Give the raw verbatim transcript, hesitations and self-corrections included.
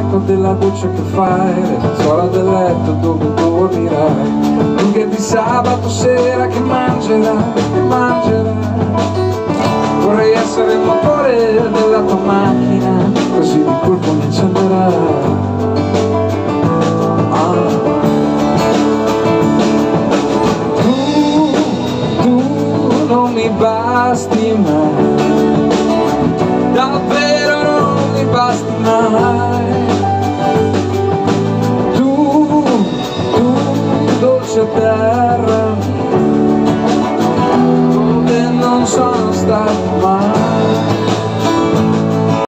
l'acqua della doccia che fai, le lenzuola del letto dove dormirai, lunghe di sabato sera che mangerai, che mangerai. Vorrei essere il motore della tua macchina, così di colpo mi accenderai. Ah. Tu, tu non mi basti mai, davvero non mi basti mai.